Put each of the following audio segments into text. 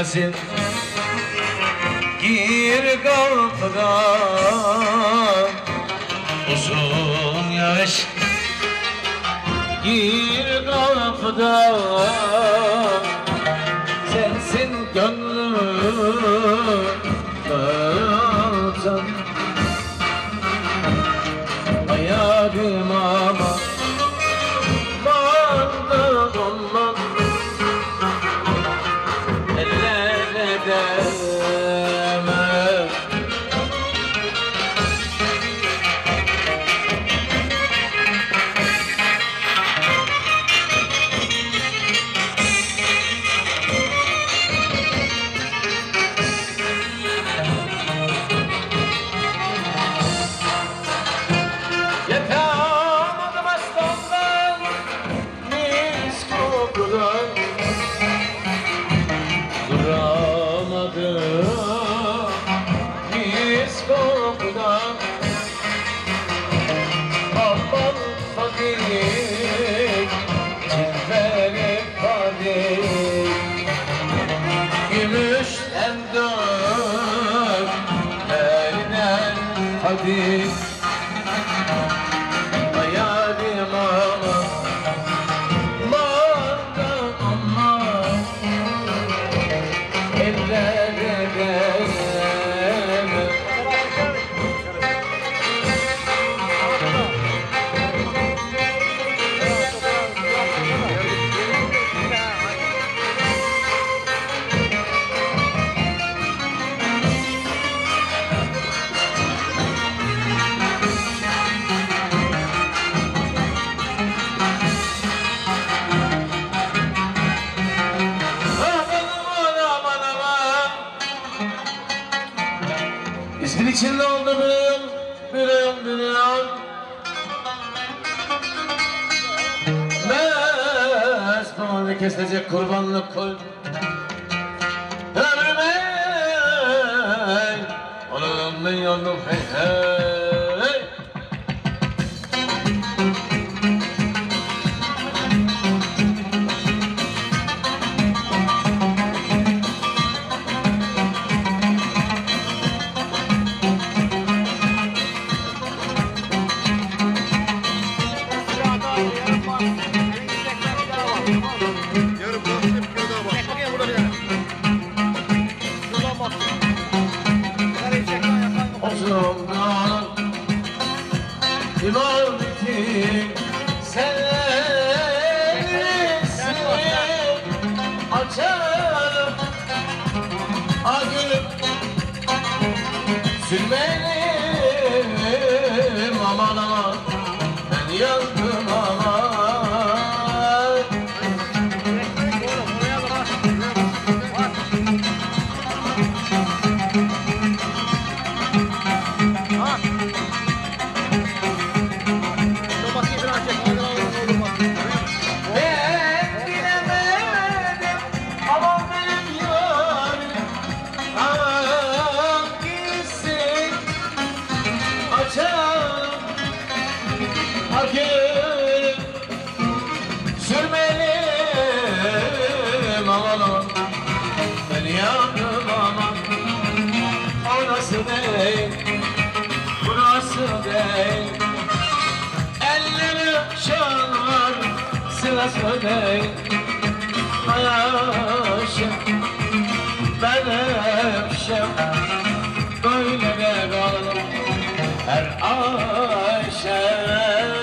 Yasin gir kapıdan uzun yaş gir kapıdan sensin gönlüm kalsam hayalim ama bana olmaz ellere değme. Yatamadım aslandan mis kokudan duramadım mis kokudan aman fadik cilveli fadik gümüşten dök elinden fadik hayalim ama bana ama ellere değme. İzmir içinde oldu biliyorum Mest babanı kesilecek kurbanlık koy ömrüme onun ben yandım hey hey. Osman'dan imadetin sensin açarım agülüm sürmenim aman aman ben yandım aman. Sürmelim aman aman ben yandım aman. O nasıl değil, bu nasıl değil, elleri şanlar sırası değil. Ayaşım ben hepşem böyle de kaldım her Ayşe.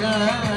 güzel